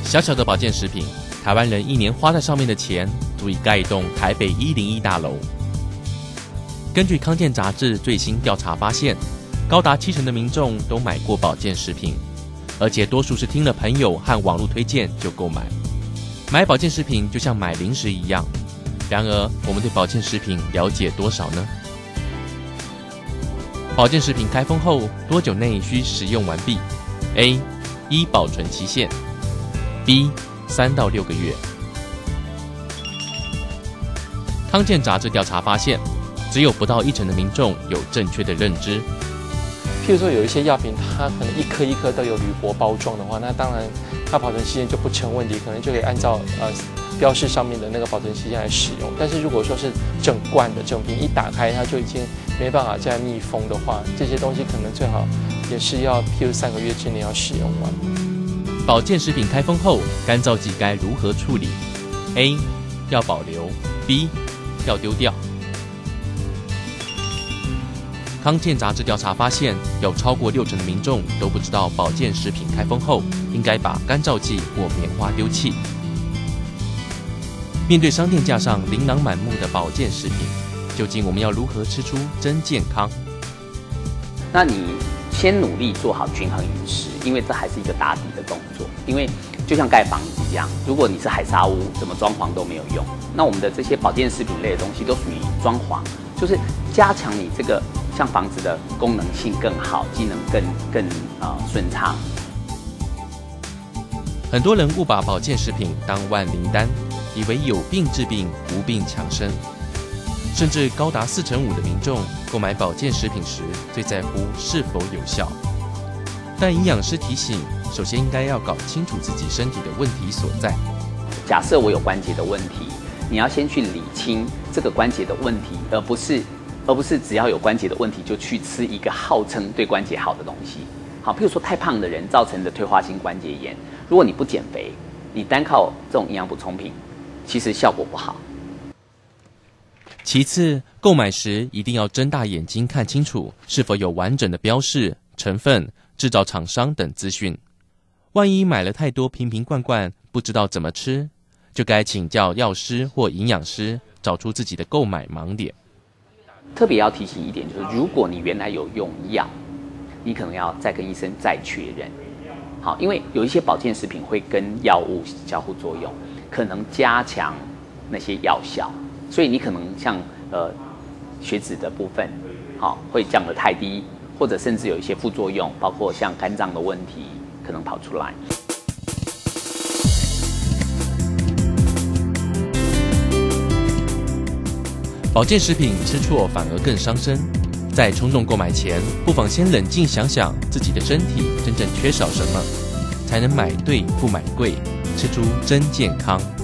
小小的保健食品，台湾人一年花在上面的钱，足以盖一栋台北101大楼。根据康健杂志最新调查发现，高达70%的民众都买过保健食品，而且多数是听了朋友和网络推荐就购买。买保健食品就像买零食一样，然而我们对保健食品了解多少呢？保健食品开封后多久内需食用完毕 ？A. 依保存期限 B. 3到6个月。康健杂志调查发现，只有不到1成的民众有正确的认知。 譬如说有一些药品，它可能一颗一颗都有铝箔包装的话，那当然它保存期限就不成问题，可能就可以按照标示上面的那个保存期限来使用。但是如果说是整罐的整瓶一打开，它就已经没办法再密封的话，这些东西可能最好也是要譬如3个月之内要使用完。 保健食品开封后，干燥剂该如何处理 ？A. 要保留 B. 要丢掉。康健杂志调查发现，有超过60%的民众都不知道保健食品开封后应该把干燥剂或棉花丢弃。面对商店架上琳琅满目的保健食品，究竟我们要如何吃出真健康？ 那你先努力做好均衡饮食，因为这还是一个打底的动作。因为就像盖房子一样，如果你是海沙屋，怎么装潢都没有用。那我们的这些保健食品类的东西都属于装潢，就是加强你这个像房子的功能性更好，机能更顺畅。 很多人误把保健食品当万灵丹，以为有病治病，无病强身。甚至高达45%的民众购买保健食品时，最在乎是否有效。但营养师提醒，首先应该要搞清楚自己身体的问题所在。 假设我有关节的问题，你要先去理清这个关节的问题，而不是只要有关节的问题就去吃一个号称对关节好的东西。好，譬如说太胖的人造成的退化性关节炎，如果你不减肥，你单靠这种营养补充品，其实效果不好。 其次，购买时一定要睁大眼睛看清楚是否有完整的标示、成分、制造厂商等资讯。万一买了太多瓶瓶罐罐，不知道怎么吃，就该请教药师或营养师，找出自己的购买盲点。 特别要提醒一点，就是如果你原来有用药，你可能要再跟医生再确认。好，因为有一些保健食品会跟药物交互作用，可能加强那些药效，所以你可能像血脂的部分，好会降得太低，或者甚至有一些副作用，包括像肝脏的问题可能跑出来。 保健食品吃错反而更伤身，在冲动购买前，不妨先冷静想想自己的身体真正缺少什么，才能买对不买贵，吃出真健康。